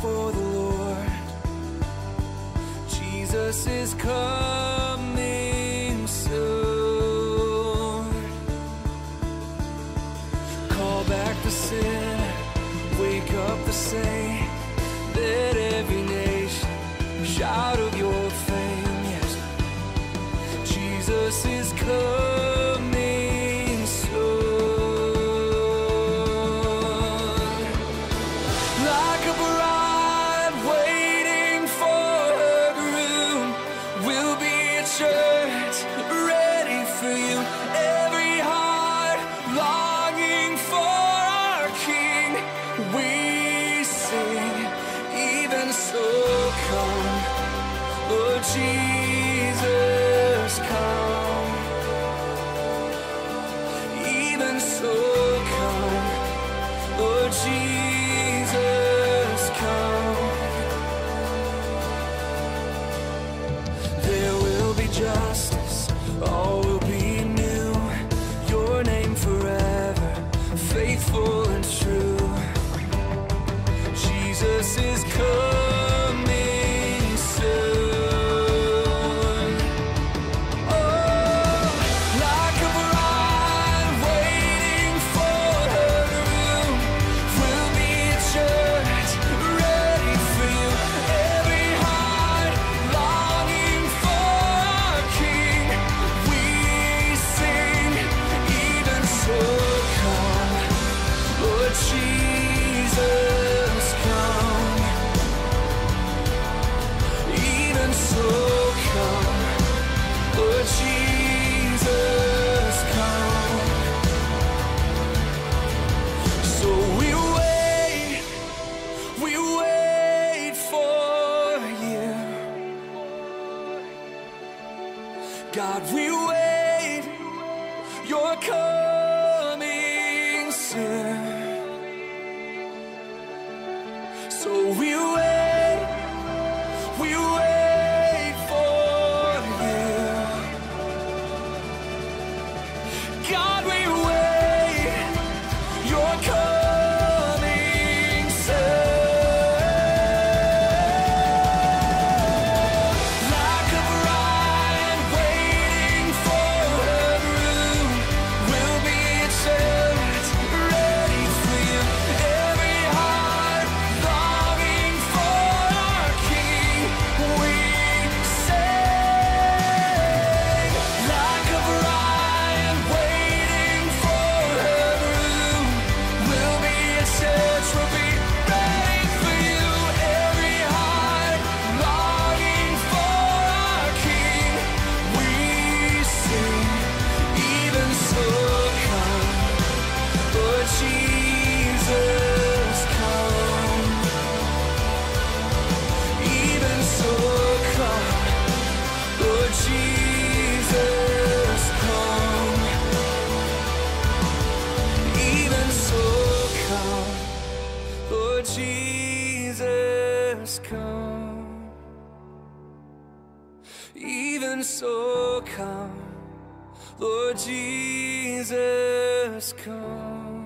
before the Lord. Jesus is coming soon. Call back the sinner, wake up the saint. Let every nation shout of your fame. Yes, Jesus is coming soon. Like a bride waiting for her groom, we'll be a church ready for you. Every heart longing for our King, we sing, even so come, Lord Jesus, come. Even so come, Lord Jesus, come. There will be justice, all will be new. Your name forever, faithful and true. Jesus is coming soon. Oh, like a bride waiting for her groom, we'll be a church ready for you. Every heart longing for our King, we sing, even so come, Lord Jesus, come. Even so come, Lord Jesus, come. So we wait for you. God, we wait, you're coming soon. So we wait for you. God, we wait, you're coming soon. Like a bride waiting for her groom, we'll be a church ready for you. Every heart longing for our King, we sing. Like a bride waiting for her groom, we'll be a church, we'll be ready for you. Every heart longing for our King, we sing. Even so come, Lord Jesus, come. Even so come, Lord Jesus, come. Even so come, Lord Jesus, come. Even so come, Lord Jesus, come.